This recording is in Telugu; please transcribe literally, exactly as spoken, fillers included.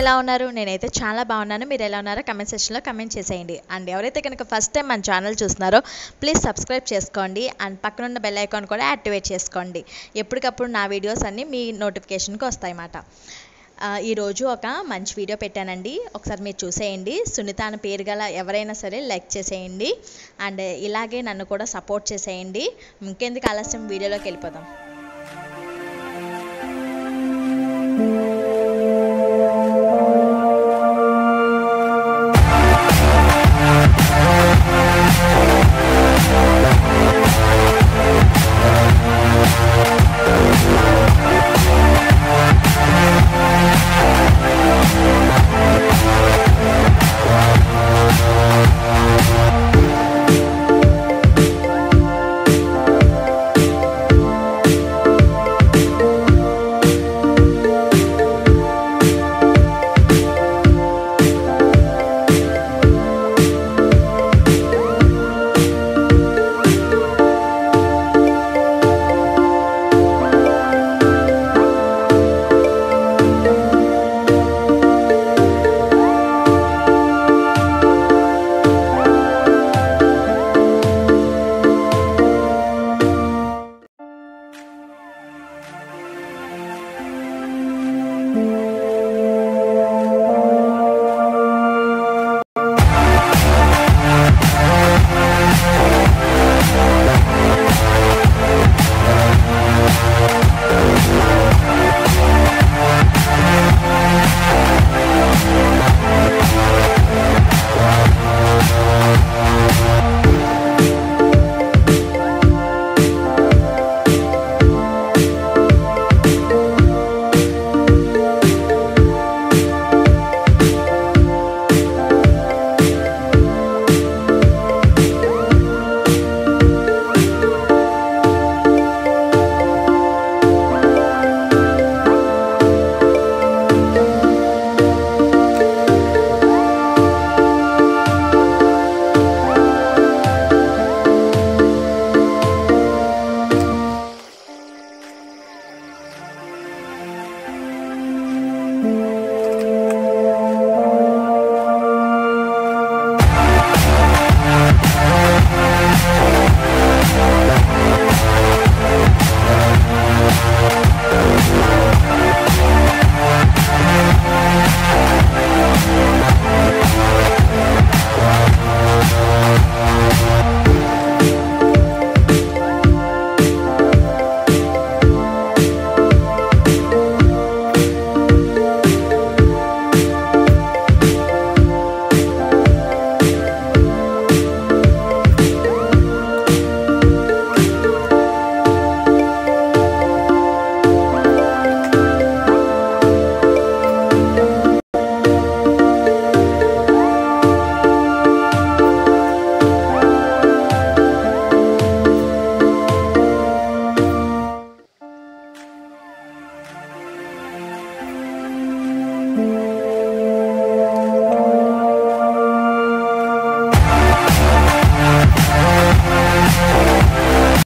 ఎలా ఉన్నారు? నేనైతే చాలా బాగున్నాను. మీరు ఎలా ఉన్నారో కమెంట్ సెక్షన్లో కమెంట్ చేసేయండి. అండ్ ఎవరైతే కనుక ఫస్ట్ టైం మన ఛానల్ చూస్తున్నారో ప్లీజ్ సబ్స్క్రైబ్ చేసుకోండి. అండ్ పక్కనున్న బెల్ ఐకాన్ కూడా యాక్టివేట్ చేసుకోండి. ఎప్పటికప్పుడు నా వీడియోస్ అన్నీ మీ నోటిఫికేషన్కి వస్తాయన్నమాట. ఈరోజు ఒక మంచి వీడియో పెట్టానండి, ఒకసారి మీరు చూసేయండి. సునీత అని పేరు గల ఎవరైనా సరే లైక్ చేసేయండి. అండ్ ఇలాగే నన్ను కూడా సపోర్ట్ చేసేయండి. ఇంకెందుకు ఆలస్యం, వీడియోలోకి వెళ్ళిపోదాం.